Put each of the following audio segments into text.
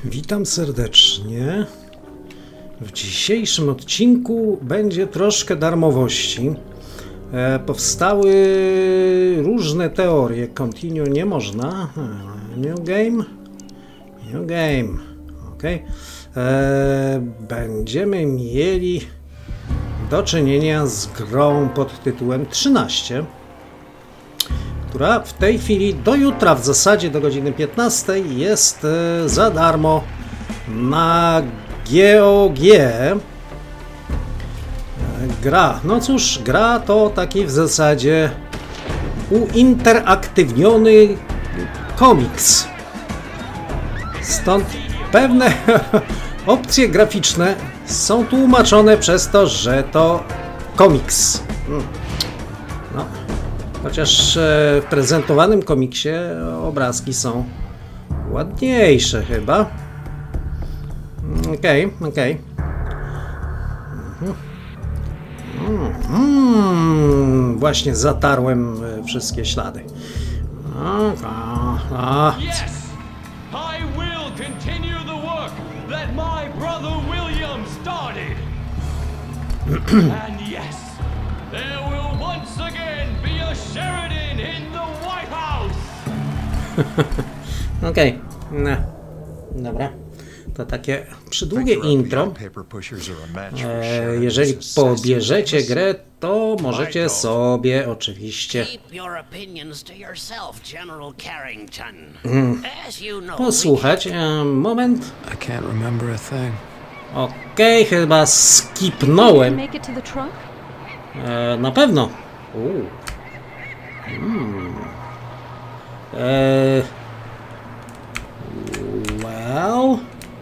Witam serdecznie. W dzisiejszym odcinku będzie troszkę darmowości. Powstały różne teorie. Continue nie można. New game. New game. Ok. Będziemy mieli do czynienia z grą pod tytułem 13, która w tej chwili do jutra w zasadzie do godziny 15 jest za darmo na GOG. Gra, no cóż, gra to taki w zasadzie uinteraktywniony komiks. Stąd pewne opcje graficzne są tłumaczone przez to, że to komiks. No. Chociaż w prezentowanym komiksie obrazki są ładniejsze chyba. Okej. Właśnie zatarłem wszystkie ślady. Yes, I will continue the work that my brother William started. And yes, there will once again be a Sheridan in the White House. Okej. No. Dobra. To takie przydługie intro. Jeżeli pobierzecie grę, to możecie sobie oczywiście posłuchać. Moment. Okej, chyba skipnąłem. Na pewno. Well.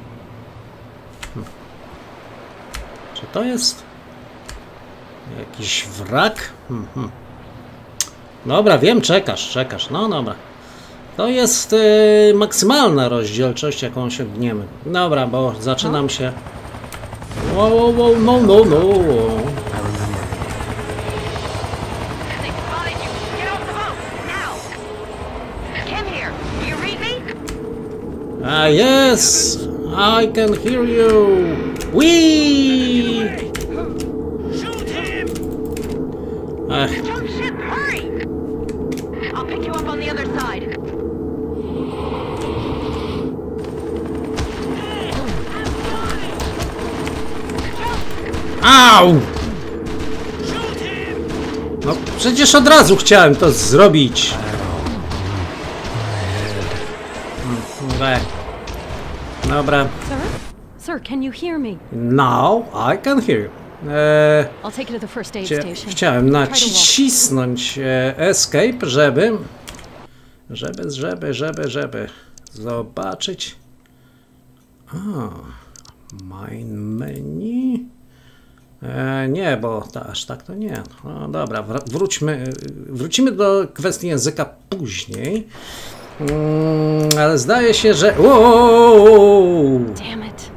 Czy to jest jakiś wrak? Dobra, wiem, czekasz. No dobra. To jest maksymalna rozdzielczość, jaką osiągniemy. Dobra, bo zaczynam się... Wow, no. Yes, I can hear you. Wee! Shoot him! Jump ship, hurry! I'll pick you up on the other side. Au! No przecież od razu chciałem to zrobić. Dobra. Sir, can you hear me? Now I can hear you. I'll take you to the first aid station. Chciałem nacisnąć escape, żeby zobaczyć. Main menu. Nie, bo aż tak to nie. No dobra, wrócimy do kwestii języka później. Ale zdaje się, że... Damn it.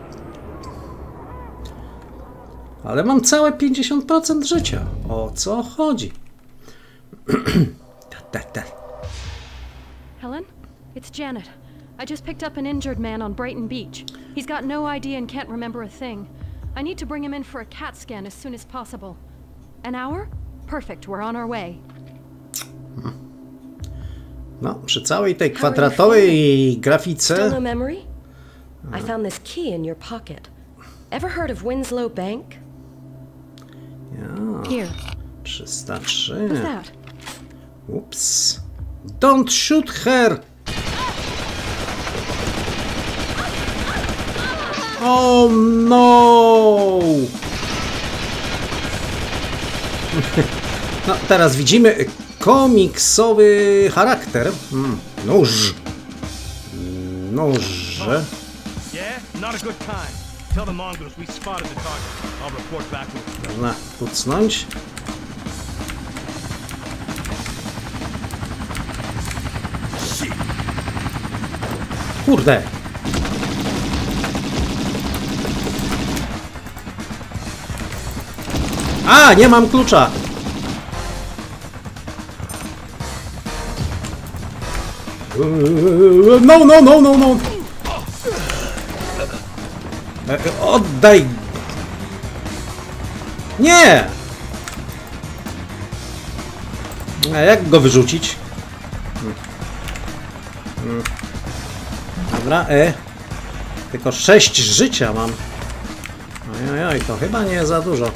Ale mam całe 50% życia. O co chodzi? Helen? It's Janet. I just picked up an injured man on Brighton Beach. He's got no idea and can't remember a thing. I need to bring him in for a CAT scan as soon as possible. An hour? Perfect, we're on our way. No, przy całej tej kwadratowej grafice... Still no memory? I found this key in your pocket. Ever heard of Winslow Bank? Here. 303. What's that? Ups. Don't shoot her! Oh no! No, teraz widzimy komiksowy charakter. Nóż. Yeah, not a good time. Tell the Mongols we spotted the target. I'll report back with them. Można kucnąć. Kurde. Nie mam klucza. No. Oddaj! Nie! A jak go wyrzucić? Dobra, tylko 6 życia mam. Ojoj, to chyba nie za dużo.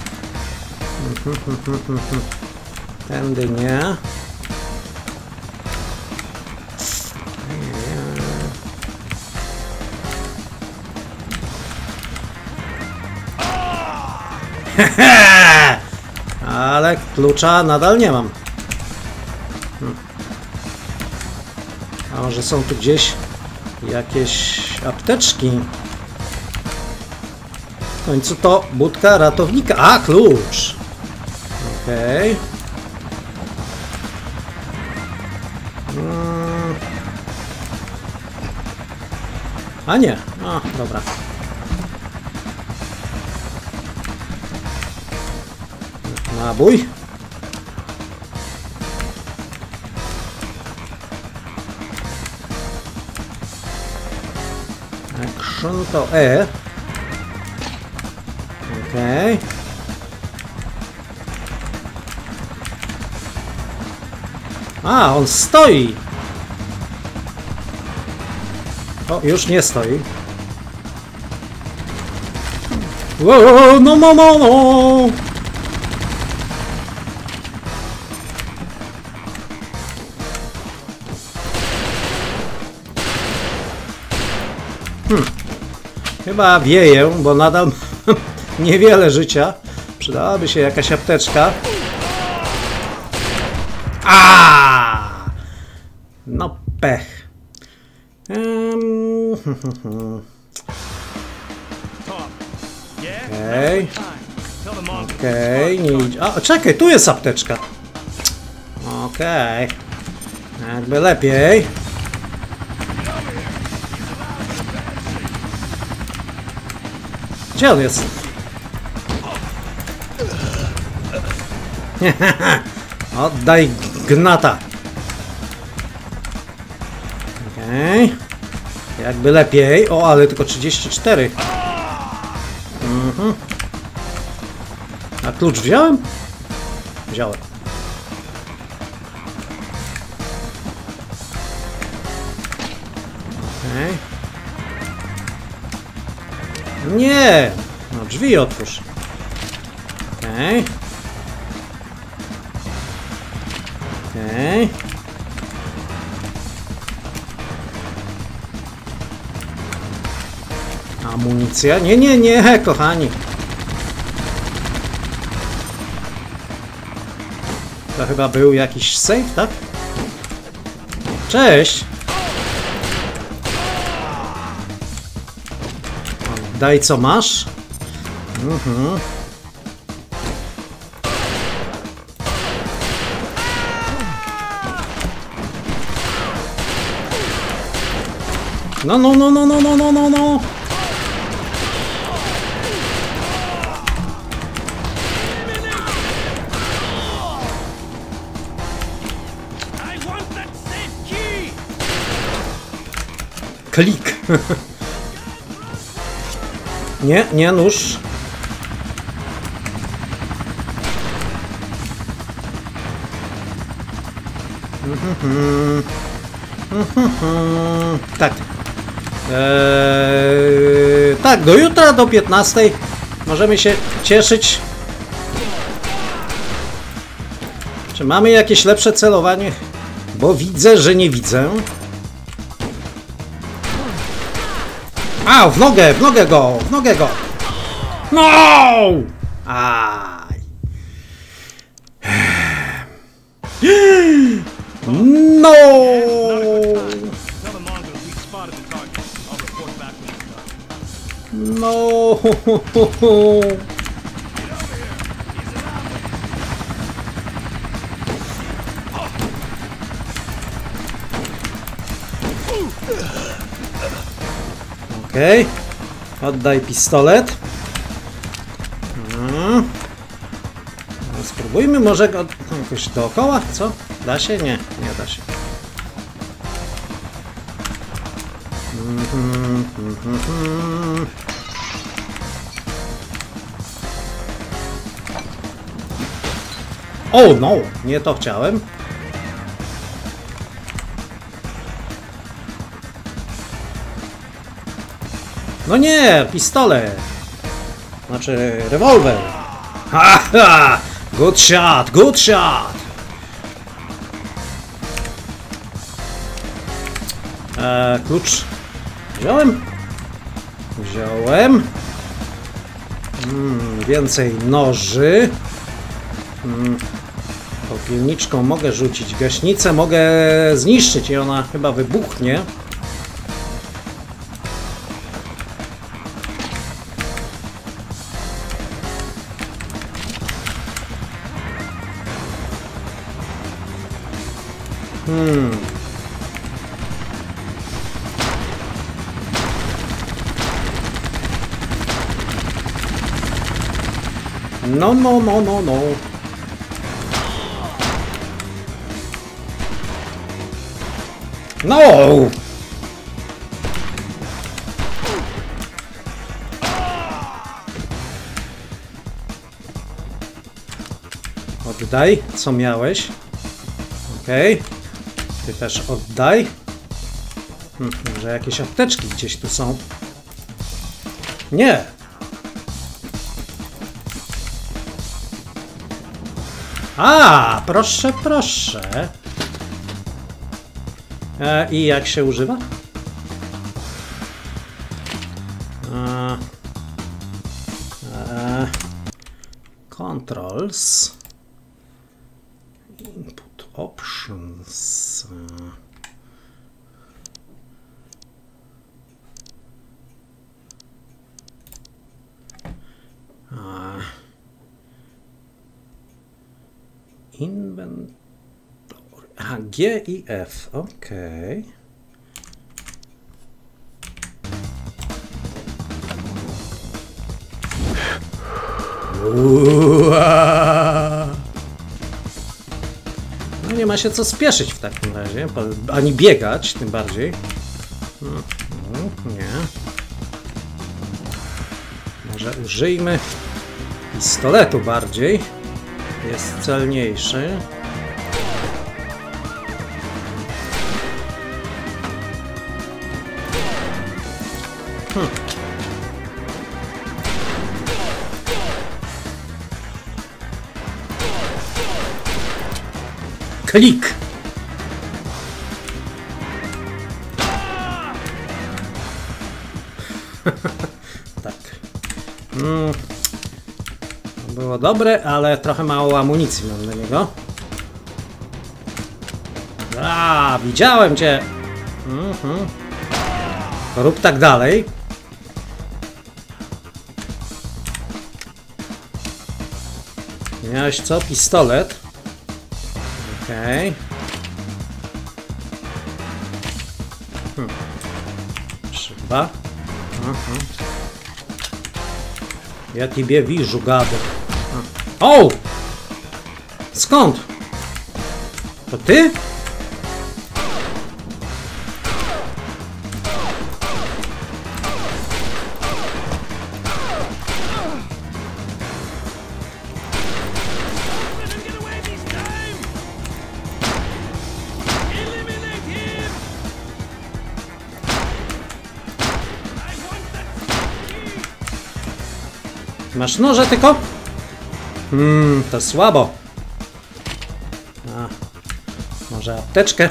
Tędy nie. Ale klucza nadal nie mam. A może są tu gdzieś jakieś apteczki? W końcu to budka ratownika. A, klucz! Okej. A nie. A, dobra. Nabój. Action to E. Okej. A, on stoi. O, już nie stoi. Wow, no, no, no, no. Chyba wieję, bo nadal niewiele życia. Przydałaby się jakaś apteczka. A! No pech. Okej. Okej, nie idzie. A, czekaj, tu jest apteczka. Okej. Jakby lepiej. Gdzie on jest? Oddaj gnata. Okej. Jakby lepiej. O, ale tylko 34. A klucz wziąłem? Wziąłem. Okej. Nie! No drzwi otwórz. Okej. Okej. Amunicja? Nie, nie, nie, kochani. To chyba był jakiś save, tak? Cześć! Daj co masz. No, no, no, no, no, no, no, no, no. Klik. Nie, nie nóż. Tak. Tak, do jutra, do 15 możemy się cieszyć. Czy mamy jakieś lepsze celowanie? Bo widzę, że nie widzę. A, w nogę go, w nogę go. No! Aj. No! No! Okej. Oddaj pistolet. Spróbujmy może go jakoś dookoła, co? Da się? Nie, nie da się. O, no! Nie to chciałem. No nie! Pistolet! Znaczy, rewolwer! Ha, ha! Good shot! Good shot! Klucz wziąłem? Wziąłem. Więcej noży. Popielniczką mogę rzucić. Gaśnicę mogę zniszczyć i ona chyba wybuchnie. No, no, no, no, no. No! Oddaj, co miałeś. Okej. Ty też oddaj. Może jakieś apteczki gdzieś tu są. Nie! A, proszę, proszę. I jak się używa? Controls. Input options. Inventory. Aha, G i F. Okej. No nie ma się co spieszyć w takim razie, ani biegać, tym bardziej. Nie. Może użyjmy pistoletu bardziej. Jest celniejszy. Klik! Tak. Było dobre, ale trochę mało amunicji mam na niego. Widziałem cię! Rób tak dalej. Miałeś co? Pistolet. Okej. Trzeba. Ja ciebie widzę, gady. O! Skąd? To ty? Masz noże tylko? To słabo. Może apteczkę?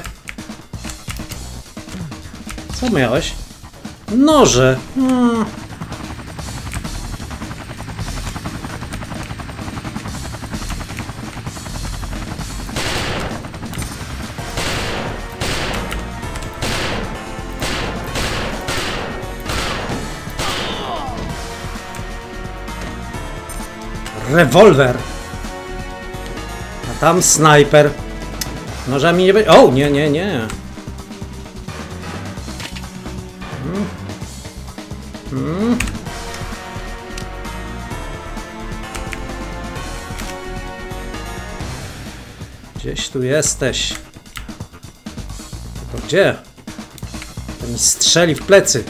Co miałeś? Noże. Rewolwer. A tam snajper. Nożami nie będzie. O, nie, nie, nie. Gdzieś tu jesteś. To gdzie? To mi strzeli w plecy.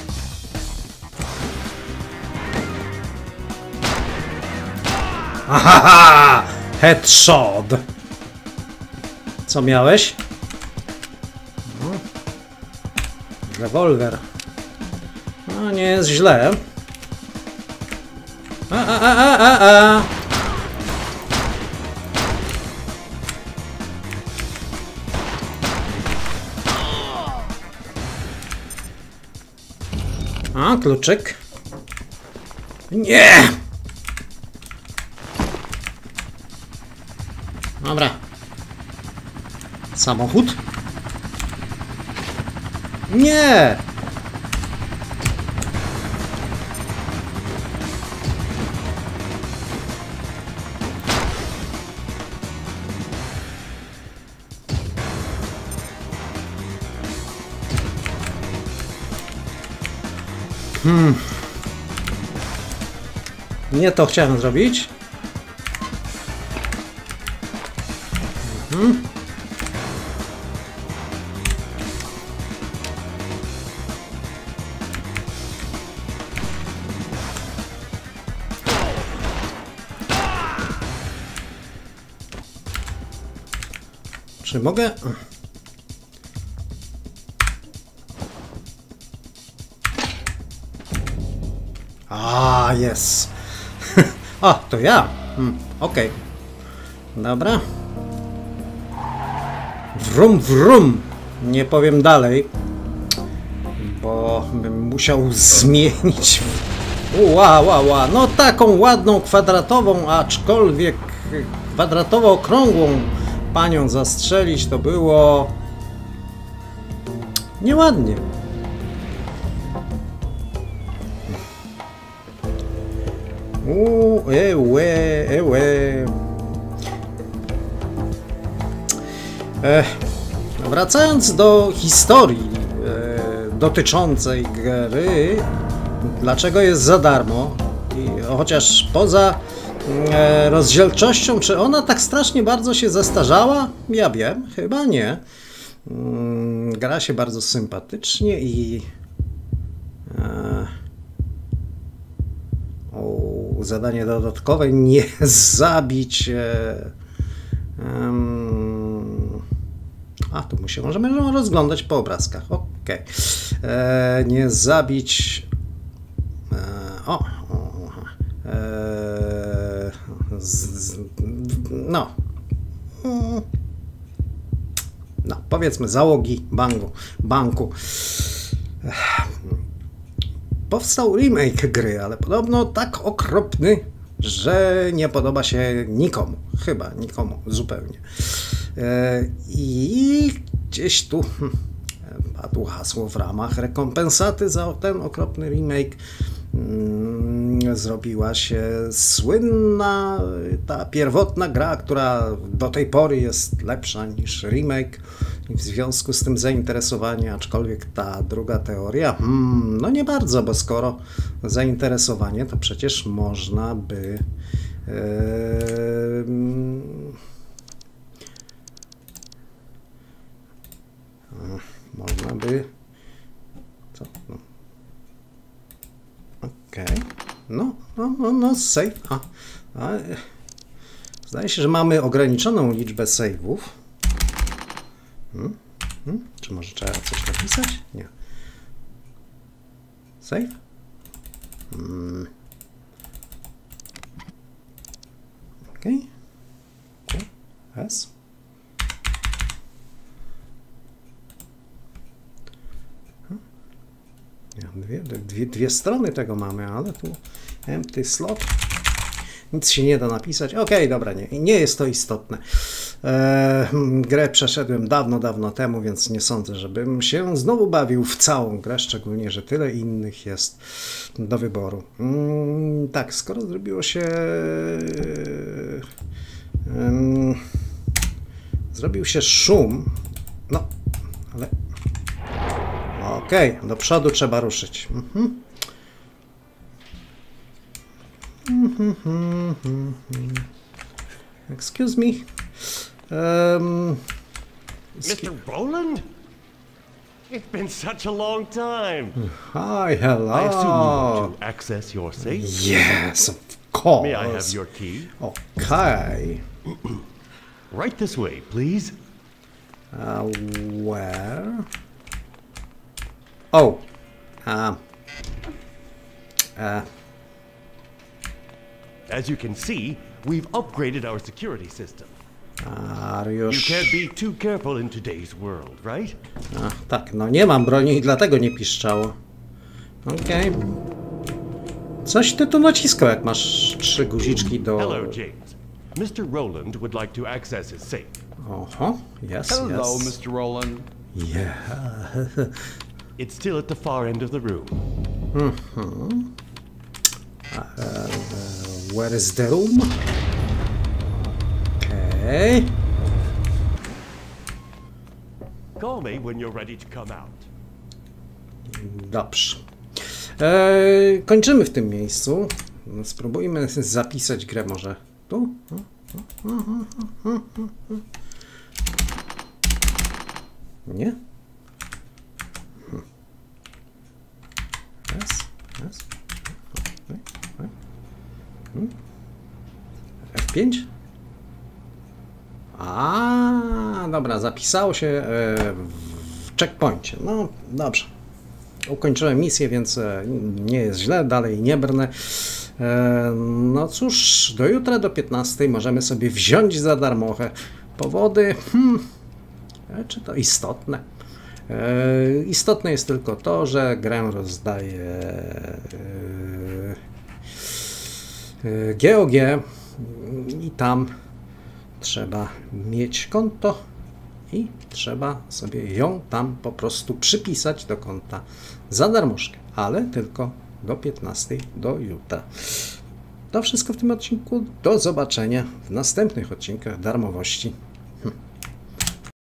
Ahaha! Headshot! Co miałeś? Rewolwer. No, nie jest źle. A, kluczyk. Nie! Dobra. Samochód? Nie! Nie to chciałem zrobić. Czy mogę? A, jest. A, to ja. Okej. Dobra. Wrum, wrum. Nie powiem dalej, bo bym musiał zmienić. Ła. No taką ładną, kwadratową, aczkolwiek kwadratowo-okrągłą panią zastrzelić to było nieładnie. Wracając do historii dotyczącej gry, dlaczego jest za darmo, i chociaż poza rozdzielczością, czy ona tak strasznie bardzo się zestarzała? Ja wiem, chyba nie. Gra się bardzo sympatycznie i zadanie dodatkowe, nie zabić a tu możemy rozglądać po obrazkach. Okej. Nie zabić no powiedzmy załogi banku. Powstał remake gry, ale podobno tak okropny, że nie podoba się nikomu. Chyba nikomu zupełnie. I gdzieś tu padło hasło: w ramach rekompensaty za ten okropny remake zrobiła się słynna ta pierwotna gra, która do tej pory jest lepsza niż remake. I w związku z tym zainteresowanie, aczkolwiek ta druga teoria, no nie bardzo, bo skoro zainteresowanie, to przecież można by co? Okej. No, save. Zdaje się, że mamy ograniczoną liczbę save'ów. Czy może trzeba coś napisać? Nie. Save? Okej. S. Dwie strony tego mamy, ale tu empty slot. Nic się nie da napisać. Okej, dobra, nie jest to istotne. Grę przeszedłem dawno temu, więc nie sądzę, żebym się znowu bawił w całą grę, szczególnie, że tyle innych jest do wyboru. Tak, skoro zrobiło się... zrobił się szum, no, ale... Okej, do przodu trzeba ruszyć. Excuse me. Mr. Roland? It's been such a long time. Hi, hello. I assume you want to access your safe? Yes, of course. May I have your key? Okay. Right this way, please. Where? Oh. As you can see, we've upgraded our security system. You Już... can't be too careful in today's world, right? Tak, no nie mam broni i dlatego nie piszczało. Okej. Coś ty tu naciskał, jak masz 3 guziczki do... Hello, James. Mr. Roland would like to access his safe. Oho, yes, Hello, yes. Mr. Roland. Yeah. It's still at the far end of the room. Where is the room? Okay. Call me when you're ready to come out. Dobrze. Kończymy w tym miejscu. Spróbujmy zapisać grę może tu. Nie? F5? Dobra, zapisało się w checkpoincie. No, dobrze. Ukończyłem misję, więc nie jest źle, dalej nie brnę. No cóż, do jutra do 15 możemy sobie wziąć za darmowe. Powody, czy to istotne? Istotne jest tylko to, że grę rozdaje GOG i tam trzeba mieć konto i trzeba sobie ją tam po prostu przypisać do konta za darmożkę, ale tylko do 15 do jutra. To wszystko w tym odcinku. Do zobaczenia w następnych odcinkach darmowości.